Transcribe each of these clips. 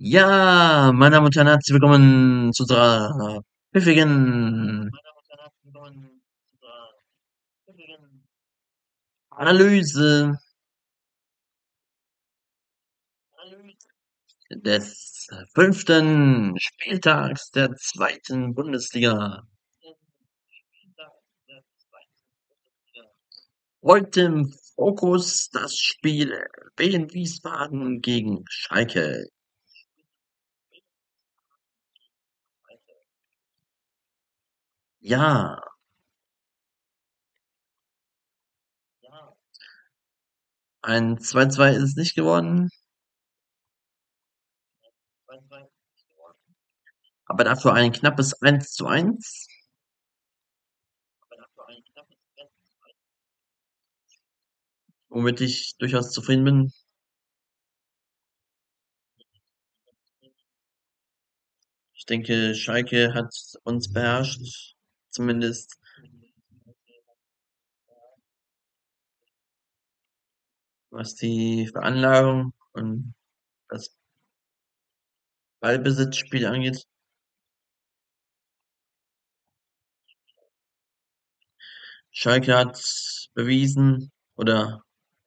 Ja, meine Damen und Herren, herzlich willkommen zu unserer pfiffigen Analyse des fünften Spieltags der zweiten Bundesliga. Heute im Fokus das Spiel Wien Wiesbaden gegen Schalke. Ja, ein 2:2 ist es nicht geworden, aber dafür ein knappes 1:1, womit ich durchaus zufrieden bin. Ich denke, Schalke hat uns beherrscht, zumindest was die Veranlagung und das Ballbesitzspiel angeht. Schalke hat bewiesen oder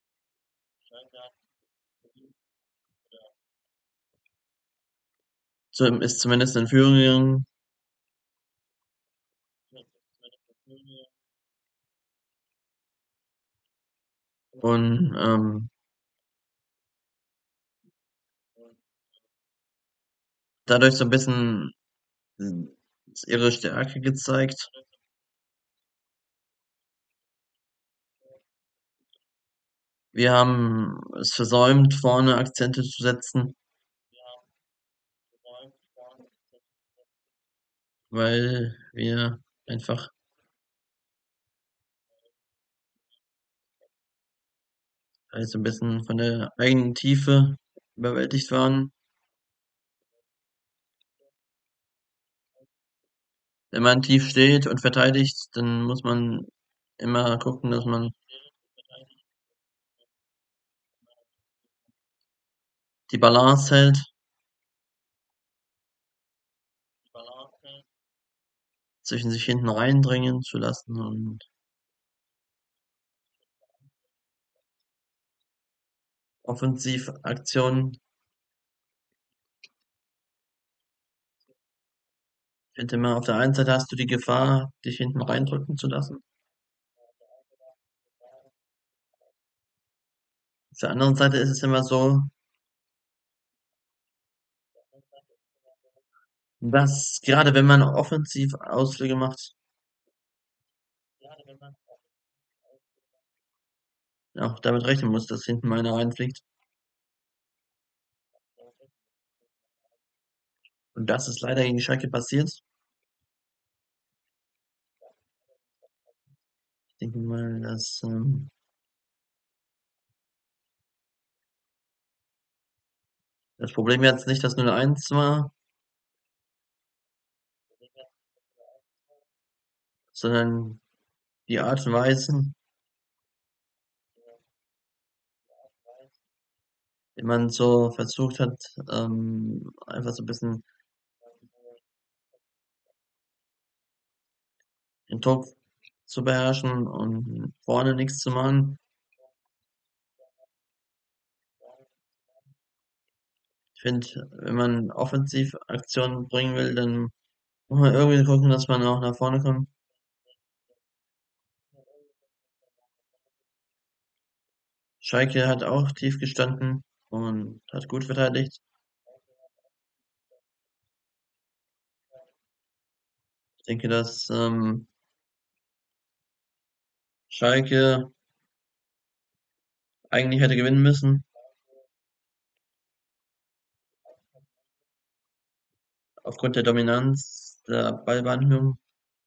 ist zumindest in Führung gegangen und dadurch so ein bisschen ihre Stärke gezeigt. Wir haben es versäumt, vorne Akzente zu setzen, weil wir einfach so ein bisschen von der eigenen Tiefe überwältigt waren. Wenn man tief steht und verteidigt, dann muss man immer gucken, dass man die Balance hält, zwischen sich hinten reindrängen zu lassen und Offensivaktionen. Ich finde immer, auf der einen Seite hast du die Gefahr, dich hinten reindrücken zu lassen. Auf der anderen Seite ist es immer so, dass gerade wenn man offensiv Ausflüge macht, auch damit rechnen muss, dass hinten mal einer reinfliegt. Und das ist leider gegen Schalke passiert. Ich denke mal, dass das Problem jetzt nicht das 0:1 war, sondern die Art und Weise, wie man so versucht hat, einfach so ein bisschen den Druck zu beherrschen und vorne nichts zu machen. Ich finde, wenn man Offensivaktionen bringen will, dann muss man irgendwie gucken, dass man auch nach vorne kommt. Schalke hat auch tief gestanden und hat gut verteidigt. Ich denke, dass Schalke eigentlich hätte gewinnen müssen, aufgrund der Dominanz der Ballbehandlung.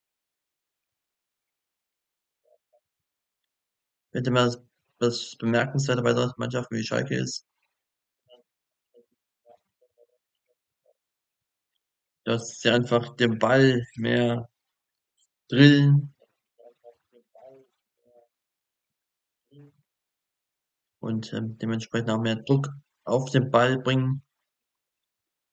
Ich finde immer, das Bemerkenswerte bei solchen Mannschaften wie Schalke ist, dass sie einfach den Ball mehr drillen und dementsprechend auch mehr Druck auf den Ball bringen.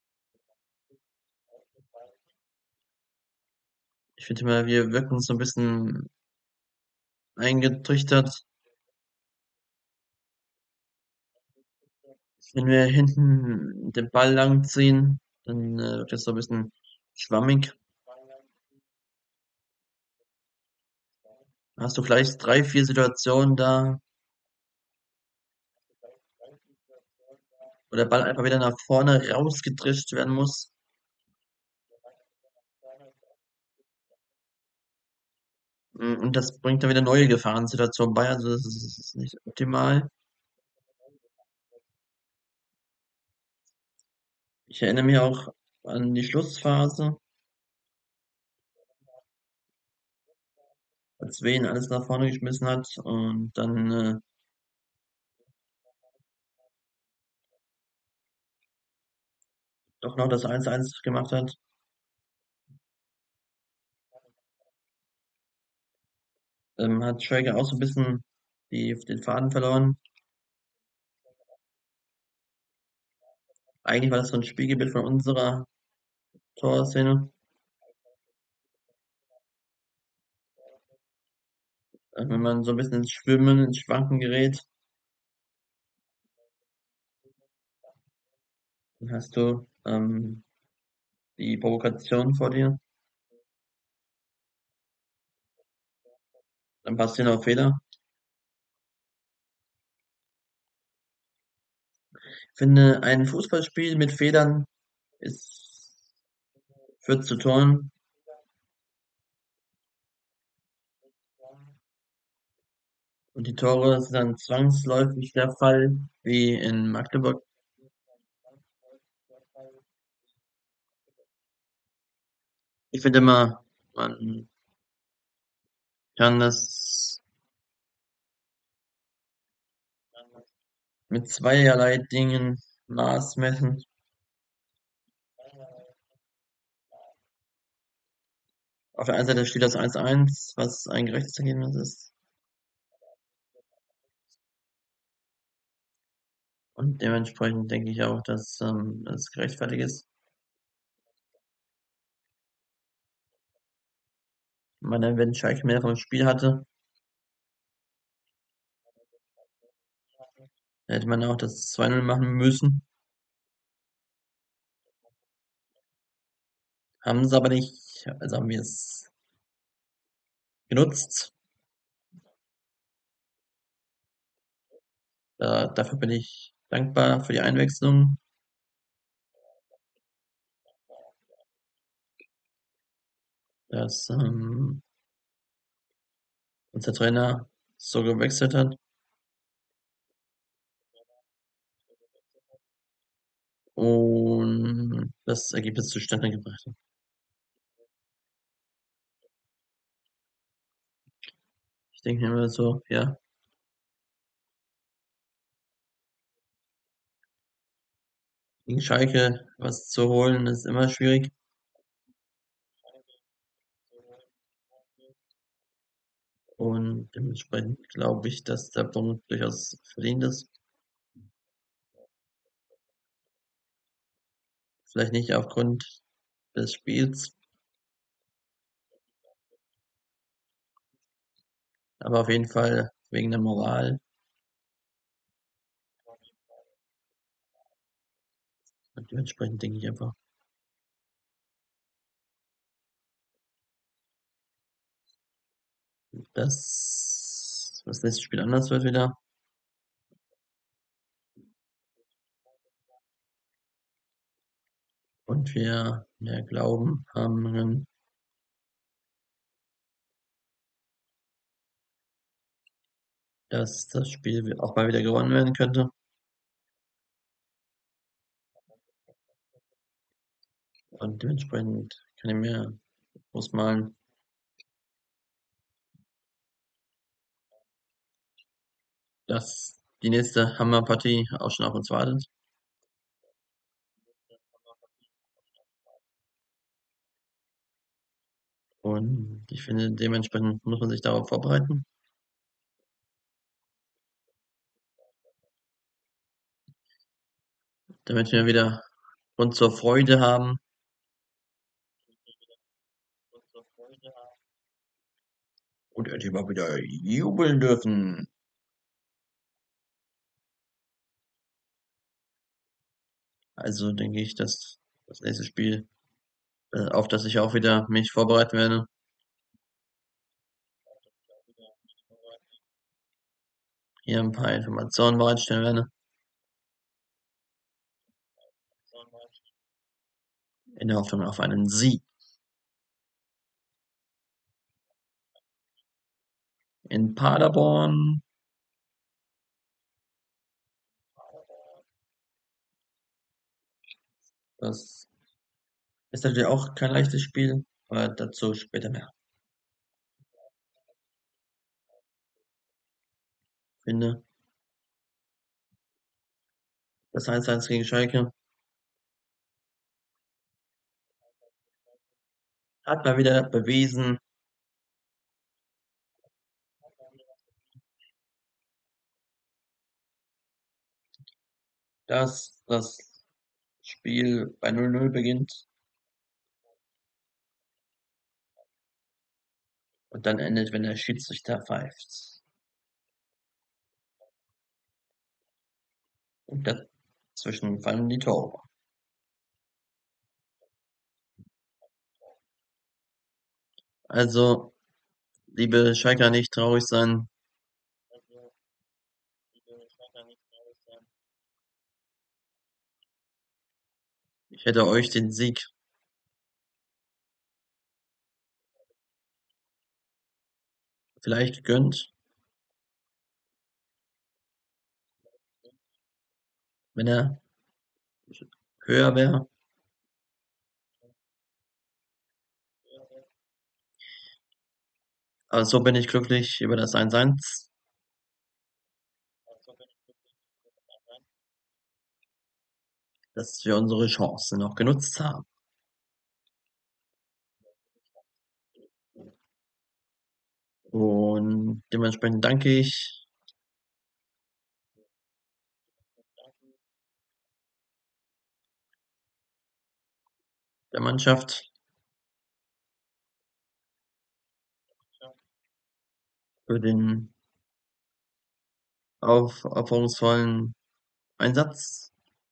Ich finde immer, wir wirken so ein bisschen eingetrichtert, wenn wir hinten den Ball langziehen, dann wirkt das so ein bisschen schwammig. Hast du gleich drei, vier Situationen da, wo der Ball einfach wieder nach vorne rausgedrischt werden muss. Und das bringt dann wieder neue Gefahrensituationen bei, also das ist nicht optimal. Ich erinnere mich auch an die Schlussphase, als Wayne alles nach vorne geschmissen hat und dann doch noch das 1:1 gemacht hat. Hat Schwäger auch so ein bisschen den Faden verloren. Eigentlich war das so ein Spiegelbild von unserer Torszene. Wenn man so ein bisschen ins Schwimmen, ins Schwanken gerät, dann hast du die Provokation vor dir, dann passieren auch Fehler. Ich finde, ein Fußballspiel mit Fehlern ist führt zu Toren und die Tore sind dann zwangsläufig der Fall, wie in Magdeburg. Ich finde immer, man kann das mit zweierlei Dingen Maß messen. Auf der einen Seite steht das 1:1, was ein gerechtes Ergebnis ist. Und dementsprechend denke ich auch, dass es gerechtfertigt ist. Ich meine, wenn Schalke mehr vom Spiel hatte, hätte man auch das 2:0 machen müssen. Haben sie aber nicht, also haben wir es genutzt. Dafür bin ich dankbar für die Einwechslung, dass unser Trainer so gewechselt hat und das Ergebnis zustande gebracht hat. Ich denke mir immer so, ja, gegen Schalke was zu holen ist immer schwierig und dementsprechend glaube ich, dass der Punkt durchaus verdient ist. Vielleicht nicht aufgrund des Spiels, aber auf jeden Fall wegen der Moral. Und dementsprechend denke ich einfach, dass das nächste Spiel anders wird wieder und wir mehr Glauben haben, dass das Spiel auch mal wieder gewonnen werden könnte. Und dementsprechend kann ich mir ausmalen, dass die nächste Hammerpartie auch schon auf uns wartet. Und ich finde, dementsprechend muss man sich darauf vorbereiten, damit wir wieder Grund zur Freude haben Und er hätte mal wieder jubeln dürfen. Also denke ich, dass das nächste Spiel, auf das ich auch wieder mich vorbereiten werde, hier ein paar Informationen bereitstellen werde, in der Hoffnung auf einen Sieg. In Paderborn, das ist natürlich auch kein leichtes Spiel, aber dazu später mehr. Ich finde, das 1:1 gegen Schalke hat mal wieder bewiesen, dass das Spiel bei 0:0 beginnt und dann endet, wenn der Schiedsrichter pfeift. Und dazwischen fallen die Tore. Also, liebe Schalker, nicht traurig sein. Ich hätte euch den Sieg vielleicht gegönnt, wenn er höher wäre. Aber so bin ich glücklich über das 1:1, dass wir unsere Chance noch genutzt haben. Und dementsprechend danke ich der Mannschaft für den aufopferungsvollen Einsatz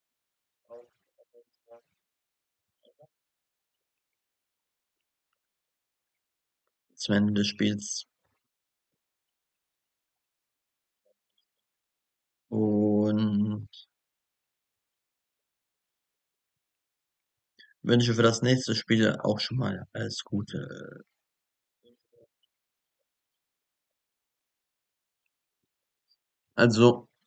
zum Ende des Spiels und wünsche für das nächste Spiel auch schon mal alles Gute. Also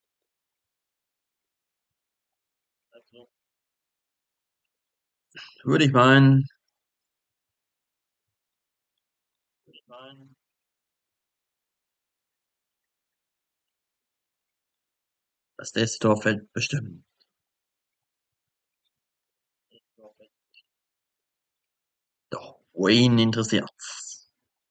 würde ich meinen, das nächste Tor fällt bestimmt. Doch, wen interessiert's?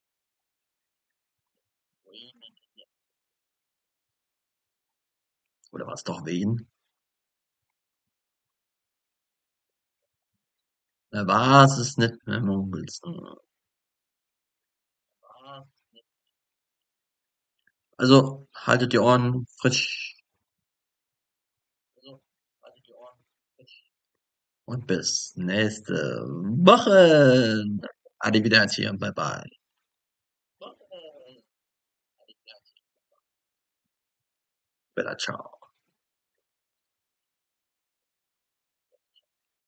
Oder was doch wen? Na was ist nicht mehr Mummelsen? Also haltet die Ohren frisch und bis nächste Woche. Arrivederci und bye bye. Bella ciao.